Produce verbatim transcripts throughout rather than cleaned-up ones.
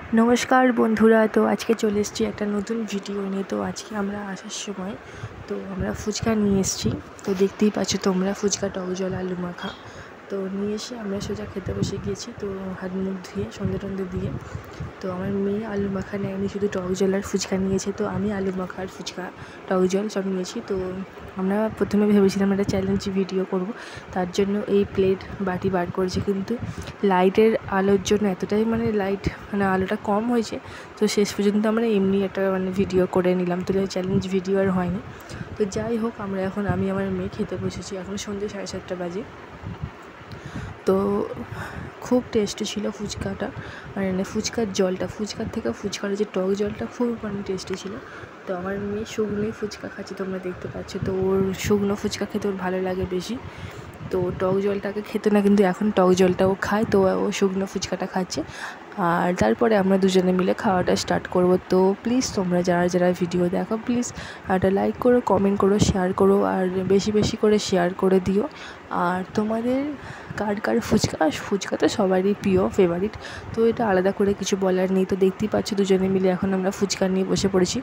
नमस्कार बंधुरा। तो आज के चले एसेছি একটা নতুন ভিডিও নিয়ে। তো আজকে আমরা আসার সময় তো আমরা ফুচকা নিয়ে এসেছি। তো দেখতেই পাচ্ছ তোমরা ফুচকা টক জল আলু মাখা। তো নিয়ে এসে আমরা সোজা খেতে বসে গিয়েছি। তো হাত মুখ ধুয়ে সন্ধে টন্ধে দিয়ে তো আমার মেয়ে আলু মাখা নেয়নি, শুধু টক জল আর ফুচকা নিয়েছে। তো আমি আলু মাখা আর ফুচকা টক জল সব নিয়েছি। তো আমরা প্রথমে ভেবেছিলাম একটা চ্যালেঞ্জ ভিডিও করব, তার জন্য এই প্লেট বাটি বার করেছি, কিন্তু লাইটের আলোর জন্য এতটাই মানে লাইট মানে আলোটা কম হয়েছে। তো শেষ পর্যন্ত আমরা এমনি একটা মানে ভিডিও করে নিলাম, তো চ্যালেঞ্জ ভিডিও আর হয়নি। তো যাই হোক, আমরা এখন আমি আমার মেয়ে খেতে বসেছি। এখন সন্ধ্যে সাড়ে সাতটা বাজে। তো খুব টেস্টি ছিল ফুচকাটা, মানে ফুচকার জলটা, ফুচকার থেকে ফুচকার যে টক জলটা খুব মানে টেস্টি ছিল। তো আমার মেয়ে শুকনোই ফুচকা খাচ্ছে, তোমরা দেখতে পাচ্ছ। তো ওর শুকনো ফুচকা খেতে ওর ভালো লাগে বেশি। তো টক জলটাকে খেত না, কিন্তু এখন টক জলটাও খায়। তো ও শুকনো ফুচকাটা খাচ্ছে। আর তারপরে আমরা দুজনে মিলে খাওয়াটা স্টার্ট করব। তো প্লিজ তোমরা যারা যারা ভিডিও দেখো, প্লিজ একটা লাইক করো, কমেন্ট করো, শেয়ার করো, আর বেশি বেশি করে শেয়ার করে দিও। আর তোমাদের কার কার ফুচকা ফুচকা তো সবারই প্রিয় ফেভারিট, তো এটা আলাদা করে কিছু বলার নেই। তো দেখতেই পাচ্ছ দুজনে মিলে এখন আমরা ফুচকা নিয়ে বসে পড়েছি।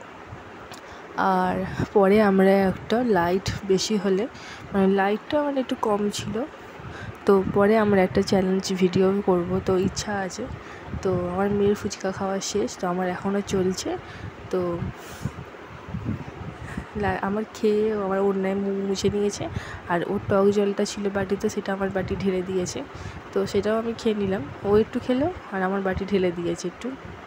আর পরে আমরা একটা লাইট বেশি হলে মানে লাইটটা মানে একটু কম ছিল, তো পরে আমরা একটা চ্যালেঞ্জ ভিডিও করব। তো ইচ্ছা আছে। তো আমার মেয়ের ফুচকা খাওয়া শেষ, তো আমার এখনও চলছে। তো আমার খেয়ে আমার অন্যায় মুখ মুছে নিয়েছে, আর ওর টক জলটা ছিল বাটিতে, সেটা আমার বাটি ঢেলে দিয়েছে। তো সেটাও আমি খেয়ে নিলাম। ও একটু খেলো আর আমার বাটি ঢেলে দিয়েছে একটু।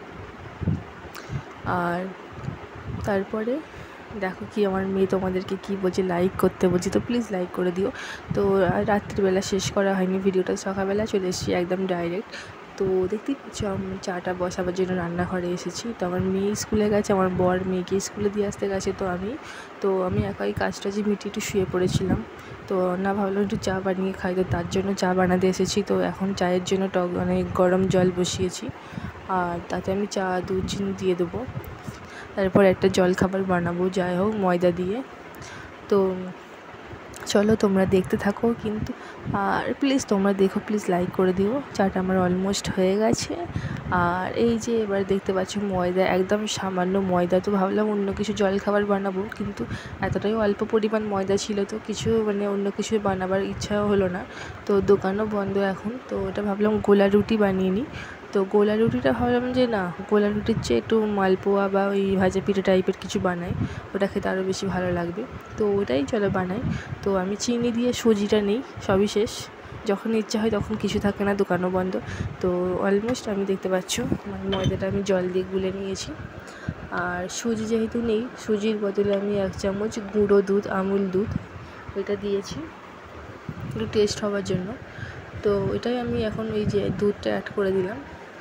আর তারপরে দেখো কি আমার মেয়ে তোমাদেরকে কি বলছে, লাইক করতে বলছি। তো প্লিজ লাইক করে দিও। তো রাত্রিবেলা শেষ করা হয়নি ভিডিওটা, সকালবেলা চলে এসেছি একদম ডাইরেক্ট। তো দেখতেই পাচ্ছ আমি চাটা বসাবার জন্য রান্নাঘরে এসেছি। তো আমার মেয়ে স্কুলে গেছে, আমার বর মেয়েকে স্কুলে দিয়ে আসতে গেছে। তো আমি তো আমি একাই কাজটা যে মিটিয়ে একটু শুয়ে পড়েছিলাম। তো না ভাবলাম একটু চা বানিয়ে খাই, তো তার জন্য চা বানাতে এসেছি। তো এখন চায়ের জন্য টক মানে গরম জল বসিয়েছি, আর তাতে আমি চা দুধ চিনি দিয়ে দেবো। তারপর একটা জলখাবার বানাবো, যাই হোক ময়দা দিয়ে। তো চলো তোমরা দেখতে থাকো কিন্তু, আর প্লিজ তোমরা দেখো, প্লিজ লাইক করে দিও। চাটা আমার অলমোস্ট হয়ে গেছে। আর এই যে এবার দেখতে পাচ্ছ ময়দা, একদম সামান্য ময়দা। তো ভাবলাম অন্য কিছু জলখাবার বানাবো, কিন্তু এতটাই অল্প পরিমাণ ময়দা ছিল, তো কিছু মানে অন্য কিছু বানাবার ইচ্ছাও হলো না। তো দোকানও বন্ধ এখন। তো ওটা ভাবলাম গোলা রুটি বানিয়ে নিই। তো গোলা রুটিটা ভাবলাম যে না, গোলা রুটির চেয়ে একটু মালপোয়া বা ওই ভাজা পিঠে টাইপের কিছু বানাই, ওটা খেতে আরও বেশি ভালো লাগবে। তো ওটাই চলো বানাই। তো আমি চিনি দিয়ে সুজিটা নেই, সবই শেষ। যখন ইচ্ছা হয় তখন কিছু থাকে না, দোকানও বন্ধ। তো অলমোস্ট আমি দেখতে পাচ্ছ ময়দাটা আমি জল দিয়ে গুলে নিয়েছি। আর সুজি যেহেতু নেই, সুজির বদলে আমি এক চামচ গুঁড়ো দুধ, আমুল দুধ, ওইটা দিয়েছি একটু টেস্ট হওয়ার জন্য। তো এটাই আমি এখন ওই যে দুধটা অ্যাড করে দিলাম।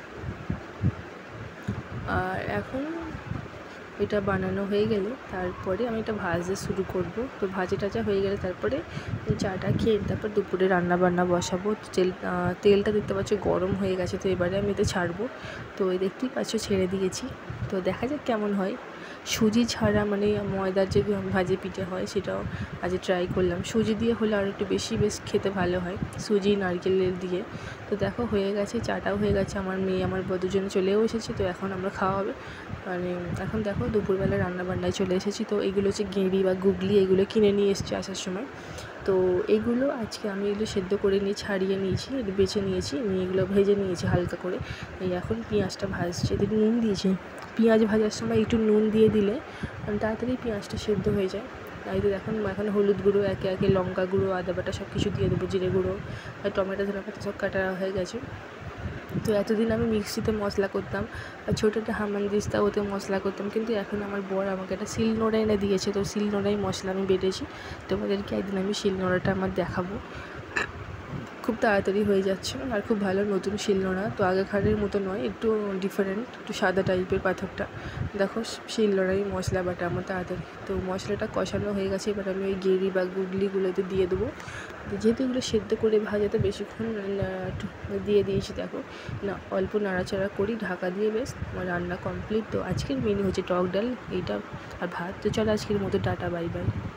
আর এখন এটা বানানো হয়ে গেলে তারপরে আমি এটা ভাজতে শুরু করব। তো ভাজা টাজা হয়ে গেলে তারপরে চাটা খেয়ে তারপর দুপুরে রান্না বান্না বসাবো। তেল তেলটা দেখতে পাচ্ছ গরম হয়ে গেছে, তো এবারে আমি এতে ছাড়বো। তো এই দেখতেই পাচ্ছ ছেড়ে দিয়েছি। তো দেখা যাক কেমন হয়। সুজি ছাড়া মানে ময়দার যে ভাজে পিঠে হয় সেটাও আজ ট্রাই করলাম। সুজি দিয়ে হলে আর একটু বেশি বেশ খেতে ভালো হয়, সুজি নারকেল দিয়ে। তো দেখো হয়ে গেছে, চাটাও হয়ে গেছে, আমার মেয়ে আমার বধূজনে চলেও এসেছে। তো এখন আমরা খাওয়া হবে। মানে এখন দেখো দুপুরবেলা রান্নাবান্নায় চলে এসেছি। তো এইগুলো হচ্ছে গেঁড়ি বা গুগলি, এগুলো কিনে নিয়ে এসেছি আসার সময়। তো এগুলো আজকে আমি এগুলো সেদ্ধ করে নিয়ে ছাড়িয়ে নিয়েছি, বেছে নিয়েছি, নিয়ে এগুলো ভেজে নিয়েছি হালকা করে। এই এখন পেঁয়াজটা ভাজছি, এতে নুন দিয়েছি। পেঁয়াজ ভাজার সময় একটু নুন দিয়ে দিলে তাড়াতাড়ি পেঁয়াজটা সেদ্ধ হয়ে যায়। তাই তো এখন এখন হলুদ গুঁড়ো, একে একে লঙ্কা গুঁড়ো, আদা বাটা সব কিছু দিয়ে দেবো, জিরে গুঁড়ো, আর টমেটো ধনে পাতা সব কাটা হয়ে গেছে। তো এতদিন আমি মিক্সিতে মশলা করতাম, আর ছোটো একটা হামানদিস্তা ওতে মশলা করতাম, কিন্তু এখন আমার বর আমাকে একটা শিলনোড়া এনে দিয়েছে। তো শিলনোড়ায় মশলা আমি বেটেছি। তোমাদেরকে একদিন আমি শিলনোড়াটা আমার দেখাবো। খুব তাড়াতাড়ি হয়ে যাচ্ছে আর খুব ভালো নতুন শিলনোড়া। তো আগেকারের মতো নয়, একটু ডিফারেন্ট, একটু সাদা টাইপের পাথরটা। দেখো শিলনোড়াই মশলা বাটা আমার তাড়াতাড়ি। তো মশলাটা কষানো হয়ে গেছে, এবার আমি ওই গেঁড়ি বা গুগলিগুলোতে দিয়ে দেবো। যেহেতু এগুলো সেদ্ধ করে ভাজাতে বেশিক্ষণ দিয়ে দিয়েছি, দেখো না অল্প নাড়াচাড়া করি ঢাকা দিয়ে, বেশ আমার রান্না কমপ্লিট। তো আজকের মেনু হচ্ছে টক ডাল এইটা আর ভাত। তো চলো আজকের মতো টাটা, বাই বাই।